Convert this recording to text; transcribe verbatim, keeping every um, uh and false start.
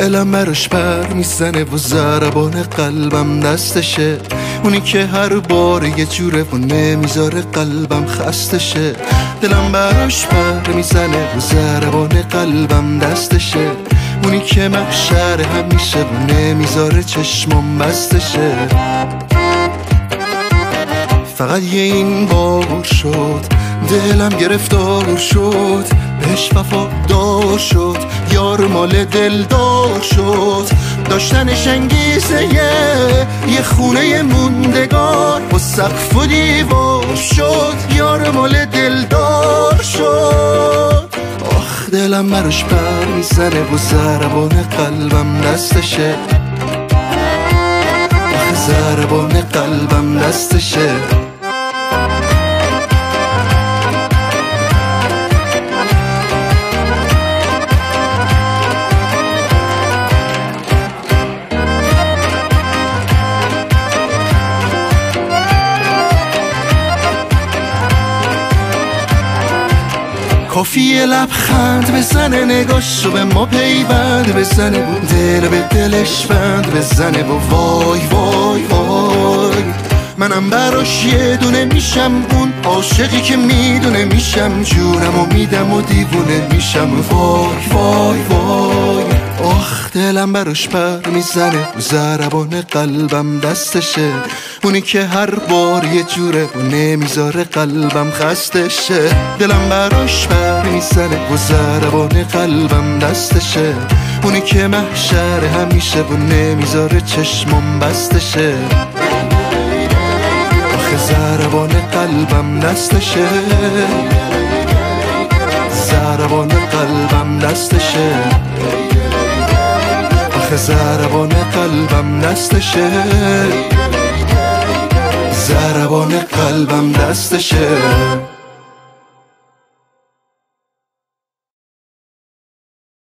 دلم براش بر میزنه و ضربان قلبم دستشه، اونی که هر بار یه جوره و نمیذاره قلبم خستشه. دلم براش بر میزنه و ضربان قلبم دستشه، اونی که محشر همیشه و نمیذاره چشمم بستشه. فقط یه این بار شد دلم گرفتار شد، بهش وفادار شد، یار مال دلدار شد. داشتنش انگیزه یه خونه موندگار، با سقف و دیوار شد، یار مال دلدار شد. آخ دلم براش بر میزنه و ضربان قلبم دستشه، آخ ضربان قلبم دستشه. کافیه لبخند بزنه، نگاهشو به ما پیوند بزنه، دل به دلش بند بزنه و وای وای وای. منم براش یه دونه میشم، اون عاشقی که میدونه میشم، جونمو میدم و دیوونه میشم. وای وای وای. آخ دلم براش بر میزنه و ضربان قلبم دستشه، اونی که هر بار یه جوره و نمیذاره قلبم خستشه. دلم براش بر میزنه و ضربان قلبم دستشه، اونی که محشر همیشه و نمیذاره چشمم بستشه. آخه ضربان قلبم دستشه، ضربان قلبم دستشه، آخه ضربان قلبم دستشه، ضربان قلبم دستشه.